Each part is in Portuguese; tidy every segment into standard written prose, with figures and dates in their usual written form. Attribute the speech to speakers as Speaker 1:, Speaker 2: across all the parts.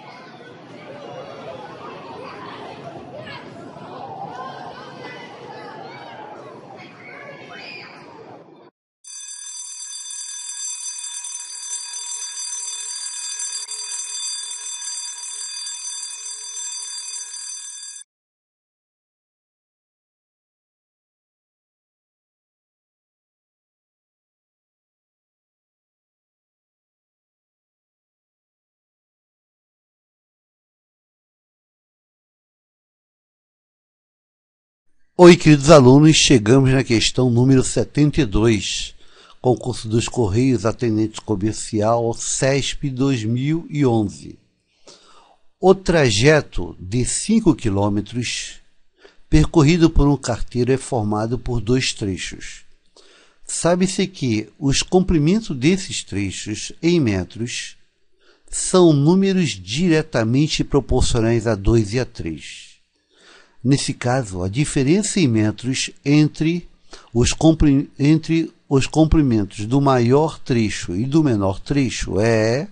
Speaker 1: Oi, queridos alunos, chegamos na questão número 72, concurso dos Correios, atendente comercial, CESP 2011. O trajeto de 5 km percorrido por um carteiro é formado por 2 trechos. Sabe-se que os comprimentos desses trechos em metros são números diretamente proporcionais a 2 e a 3. Nesse caso, a diferença em metros entre os comprimentos do maior trecho e do menor trecho é...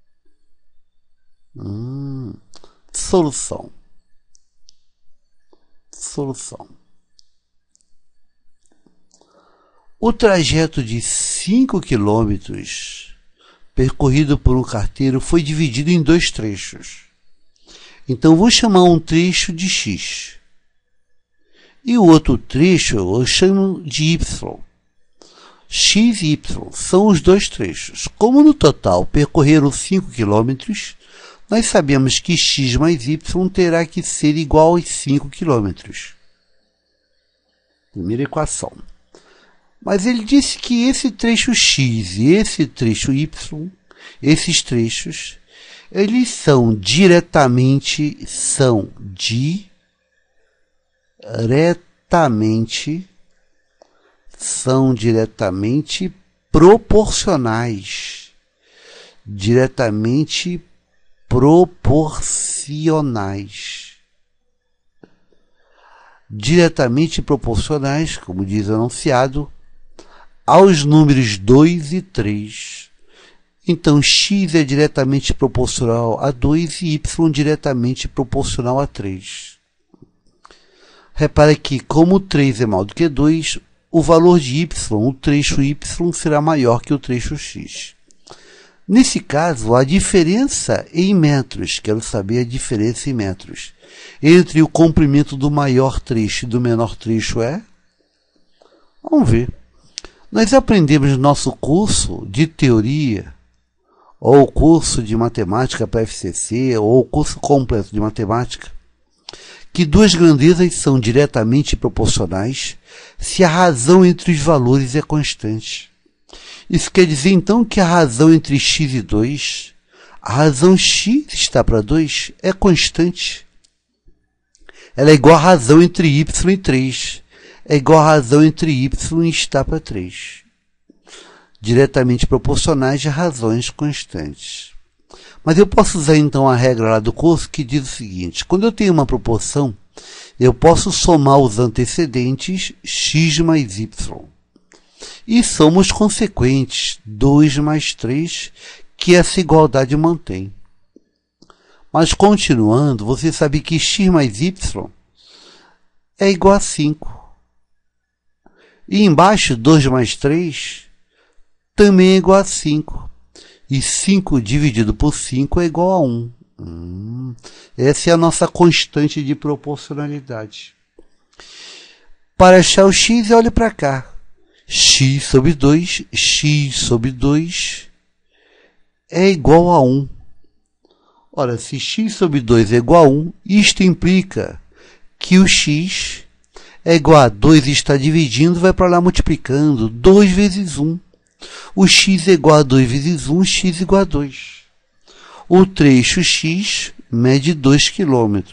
Speaker 1: Solução. O trajeto de 5 km percorrido por um carteiro foi dividido em 2 trechos. Então, vou chamar um trecho de X. E o outro trecho eu chamo de Y. X e Y são os 2 trechos. Como no total percorreram 5 km, nós sabemos que X mais Y terá que ser igual aos 5 km. Primeira equação. Mas ele disse que esse trecho X e esse trecho Y, esses trechos, eles são diretamente proporcionais. Diretamente proporcionais, como diz o enunciado, aos números 2 e 3. Então, X é diretamente proporcional a 2 e Y diretamente proporcional a 3. Repare que, como 3 é maior do que 2, o valor de Y, o trecho Y, será maior que o trecho X. Nesse caso, a diferença em metros, quero saber a diferença em metros, entre o comprimento do maior trecho e do menor trecho é? Vamos ver. Nós aprendemos no nosso curso de teoria, ou curso de matemática para FCC, ou curso completo de matemática, que 2 grandezas são diretamente proporcionais se a razão entre os valores é constante. Isso quer dizer, então, que a razão entre x e 2, a razão x está para 2, é constante. Ela é igual à razão entre y e 3. É igual à razão entre y e está para 3. Diretamente proporcionais a razões constantes. Mas eu posso usar então a regra lá do curso que diz o seguinte: quando eu tenho uma proporção, eu posso somar os antecedentes x mais y. E somos consequentes, 2 mais 3, que essa igualdade mantém. Mas continuando, você sabe que x mais y é igual a 5. E embaixo, 2 mais 3 também é igual a 5. E 5 dividido por 5 é igual a 1. Essa é a nossa constante de proporcionalidade. Para achar o x, olhe para cá. X sobre 2 é igual a 1. Ora, se x sobre 2 é igual a 1, isto implica que o x é igual a 2 está dividindo, vai para lá multiplicando. 2 vezes 1. O x é igual a 2 vezes 1, x é igual a 2. O trecho x mede 2 km.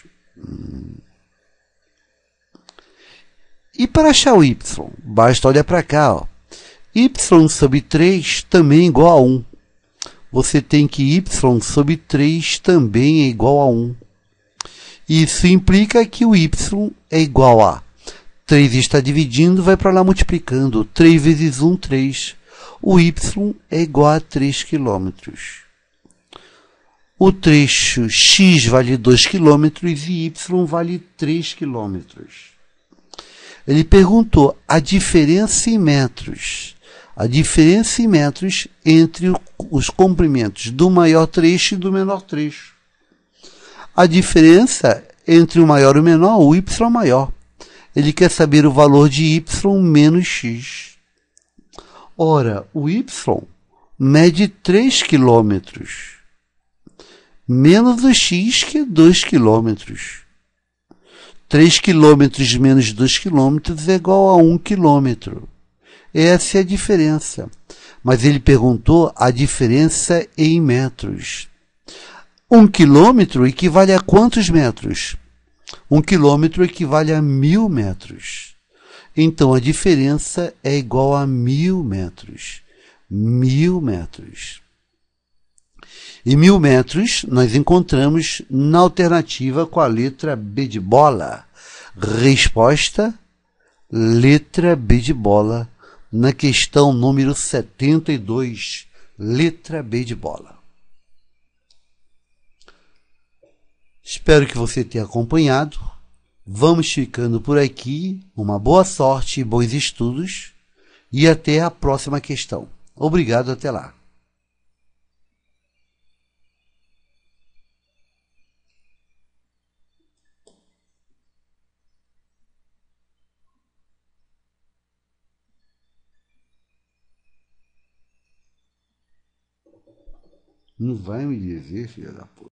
Speaker 1: E para achar o y, basta olhar para cá. Ó. Y sobre 3 também é igual a 1. Você tem que y sobre 3 também é igual a 1. Isso implica que o y é igual a 3 está dividindo, vai para lá multiplicando. 3 vezes 1, 3. O y é igual a 3 km. O trecho x vale 2 km e y vale 3 km. Ele perguntou a diferença em metros. A diferença em metros entre os comprimentos do maior trecho e do menor trecho. A diferença entre o maior e o menor, o y maior. Ele quer saber o valor de y menos x. Ora, o y mede 3 km. Menos o x, que é 2 km. 3 km menos 2 km é igual a 1 km. Essa é a diferença. Mas ele perguntou a diferença em metros. 1 quilômetro equivale a quantos metros? 1 quilômetro equivale a 1000 metros. Então, a diferença é igual a 1000 metros. 1000 metros. E 1000 metros nós encontramos na alternativa com a letra B de bola. Resposta, letra B de bola, na questão número 72, letra B de bola. Espero que você tenha acompanhado. Vamos ficando por aqui. Uma boa sorte e bons estudos. E até a próxima questão. Obrigado, até lá. Não vai me dizer, filha da puta.